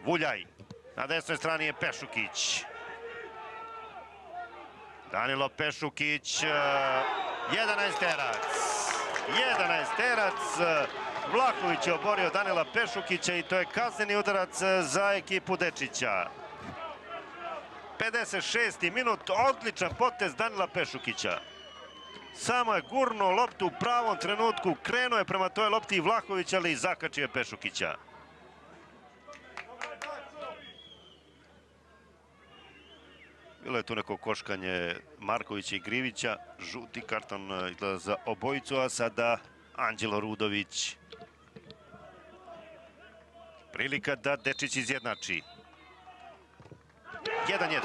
Vuljaj. Na desnoj strani je Pešukić. Danilo Pešukić, 11-terac. 11-terac. Vlahović je oborio Danila Pešukića i to je kazneni udarac za ekipu Dečića. 56. minut, odličan potez Danila Pešukića. Samo je gurnuo loptu u pravom trenutku, krenuo je prema toj lopti i Vlahović, ali zakačio je Pešukića. Bilo je tu neko koškanje Markovića i Grivića, žuti karton za obojicu, a sada Anđelo Rudović. Prilika da Dečić izjednači. 1-1.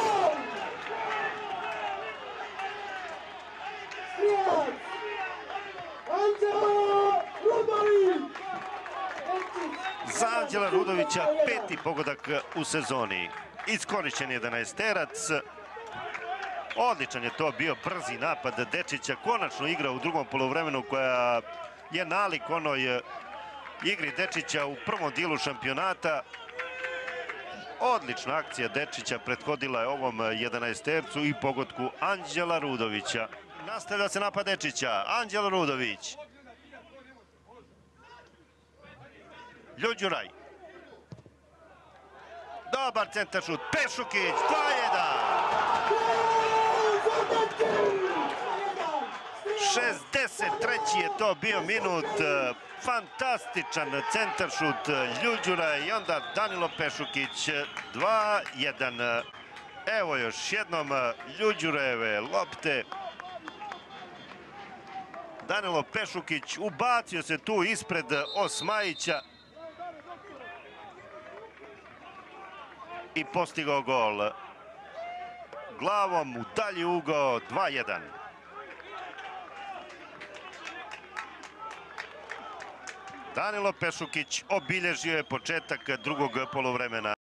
Za Anđela Rudovića 5. pogodak u sezoni. Iskorišćen 11-terac. Odličan je to bio brzi napad Dečića. Konačno igra u drugom poluvremenu koja je nalik onoj igri Dečića u prvom dijelu šampionata. Odlična akcija Dečića prethodila je ovom 11-tercu i pogodku Anđela Rudovića. Nastavlja se napad Dečića. Anđelo Rudović. Ljuđuraj. Dobar centaršut. Pešukić. 2-1. 63. je to bio minut. Fantastičan centaršut Ljuđura i onda Danilo Pešukić. 2-1. Evo još jednom Ljuđureve lopte. Danilo Pešukić ubacio se tu ispred Osmajića i postigao gol. Glavom u dalji ugao. 2-1. Danilo Pešukić obilježio je početak drugog poluvremena.